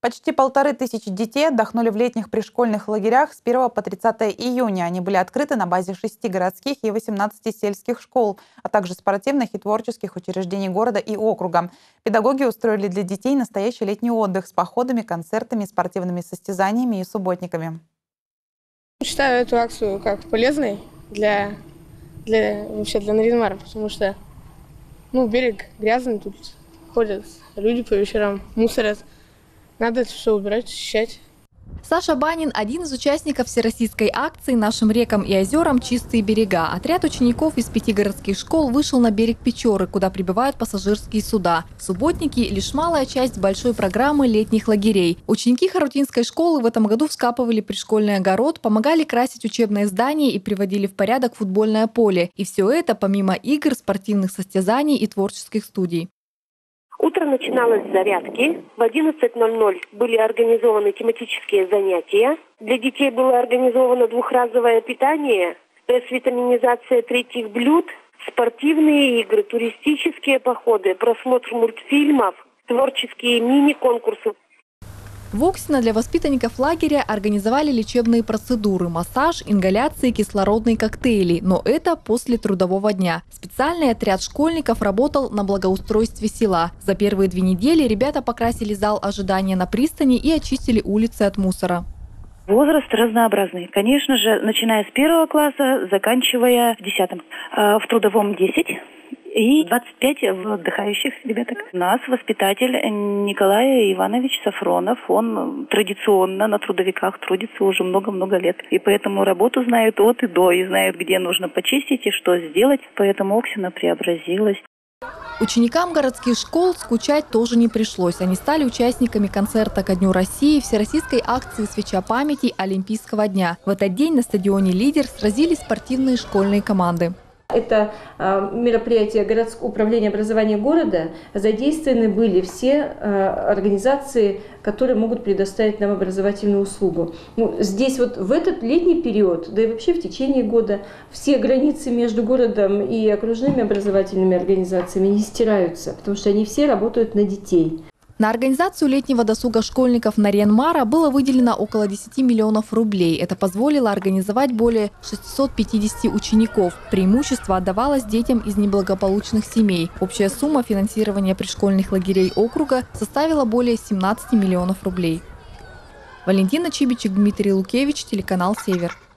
Почти 1500 детей отдохнули в летних пришкольных лагерях с 1 по 30 июня. Они были открыты на базе 6 городских и 18 сельских школ, а также спортивных и творческих учреждений города и округа. Педагоги устроили для детей настоящий летний отдых с походами, концертами, спортивными состязаниями и субботниками. Считаю эту акцию как полезной для Нарьян-Мара, потому что берег грязный, тут ходят люди по вечерам, мусорят. Надо это все убирать, очищать. Саша Банин – один из участников всероссийской акции «Нашим рекам и озерам чистые берега». Отряд учеников из 5 городских школ вышел на берег Печоры, куда прибывают пассажирские суда. Субботники – лишь малая часть большой программы летних лагерей. Ученики Харутинской школы в этом году вскапывали пришкольный огород, помогали красить учебные здания и приводили в порядок футбольное поле. И все это помимо игр, спортивных состязаний и творческих студий. Утро начиналось с зарядки. В 11:00 были организованы тематические занятия. Для детей было организовано двухразовое питание, витаминизация третьих блюд, спортивные игры, туристические походы, просмотр мультфильмов, творческие мини-конкурсы. В Оксино для воспитанников лагеря организовали лечебные процедуры, массаж, ингаляции, кислородные коктейли. Но это после трудового дня. Специальный отряд школьников работал на благоустройстве села. За первые 2 недели ребята покрасили зал ожидания на пристани и очистили улицы от мусора. Возраст разнообразный. Конечно же, начиная с 1 класса, заканчивая 10. В трудовом 10. И 25 отдыхающих ребяток. У нас воспитатель Николай Иванович Сафронов. Он традиционно на трудовиках трудится уже много-много лет. И поэтому работу знает от и до. И знает, где нужно почистить и что сделать. Поэтому Оксино преобразилась. Ученикам городских школ скучать тоже не пришлось. Они стали участниками концерта ко Дню России, всероссийской акции «Свеча памяти» Олимпийского дня. В этот день на стадионе «Лидер» сразились спортивные школьные команды. Это мероприятие городского управления образования города. Задействованы были все организации, которые могут предоставить нам образовательную услугу. Здесь вот в этот летний период, да и вообще в течение года, все границы между городом и окружными образовательными организациями не стираются, потому что они все работают на детей. На организацию летнего досуга школьников Нарьян-Мара было выделено около 10 миллионов рублей. Это позволило организовать более 650 учеников. Преимущество отдавалось детям из неблагополучных семей. Общая сумма финансирования пришкольных лагерей округа составила более 17 миллионов рублей. Валентина Чибичек, Дмитрий Лукевич, телеканал «Север».